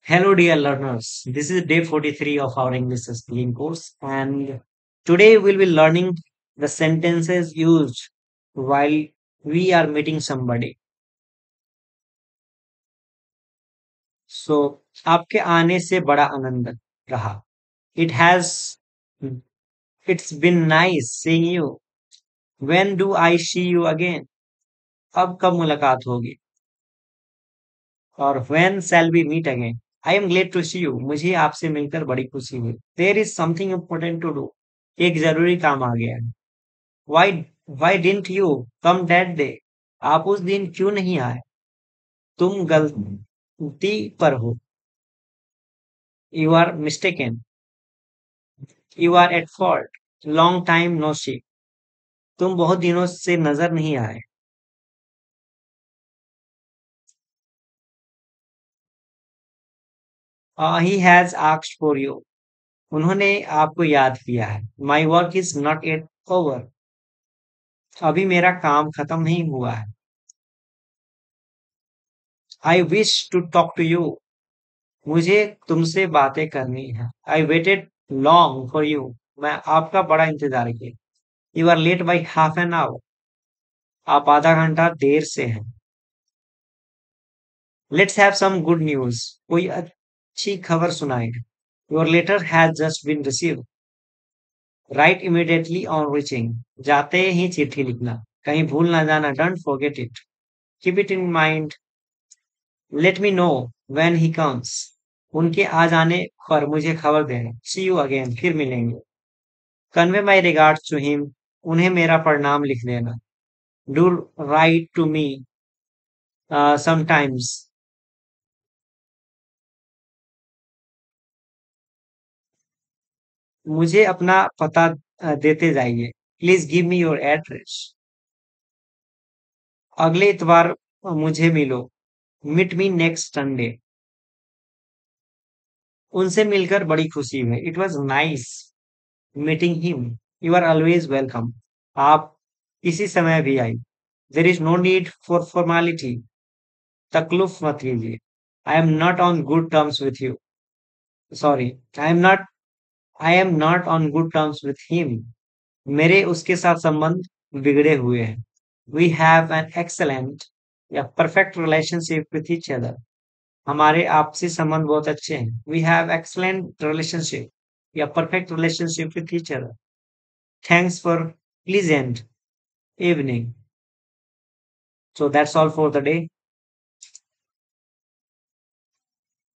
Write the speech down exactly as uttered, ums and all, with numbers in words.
Hello, dear learners. This is day forty-three of our English speaking course, and today we'll be learning the sentences used while we are meeting somebody. So, आपके आने से बड़ा आनंद रहा. It has, it's been nice seeing you. When do I see you again? अब कब मुलाकात होगी? और when shall we meet again? I am glad to see you. मुझे आपसे मिलकर बड़ी खुशी हुई. There is something important to do. एक जरूरी काम आ गया है. Why why didn't you come that day? आप उस दिन क्यों नहीं आए? तुम गलती पर हो. You are mistaken. You are at fault. Long time no see. तुम बहुत दिनों से नजर नहीं आए. Uh, he has asked for you. उन्होंने आपको याद किया है. My work is not yet over. अभी मेरा काम खत्म नहीं हुआ है. I wish to talk to you. मुझे तुमसे बातें करनी है. I waited long for you. मैं आपका बड़ा इंतजार किया. You are late by half an hour. आप आधा घंटा देर से हैं. Let's have some good news. कोई अच्छी खबर सुनाएं. Your letter has just been received. Write immediately on reaching. जाते ही चिट्ठी लिखना. कहीं भूल ना जाना. Don't forget it. Keep it in mind. Let me know when he comes. उनके आ जाने पर मुझे खबर देना. See you again. फिर मिलेंगे. Convey my regards to him. उन्हें मेरा प्रणाम लिख देना. Do write to me uh, sometimes. मुझे अपना पता अ, देते जाइए. Please give me your address. अगले इतवार अ, मुझे मिलो. Meet me next Sunday. उनसे मिलकर बड़ी खुशी हुई. It was nice meeting him. You are always welcome. आप किसी समय भी आई. There is no need for formality. तकल्लुफ मत लीजिए. I am not on good terms with you. Sorry. I am not I am not on good terms with him. मेरे उसके साथ संबंध बिगड़े हुए हैं. वी हैव एन एक्सलेंट या perfect relationship with each other. हमारे आपसी संबंध बहुत अच्छे हैं. वी हैव एक्सलेंट रिलेशनशिप या perfect relationship with each other. Thanks for pleasant evening. So that's all for the day.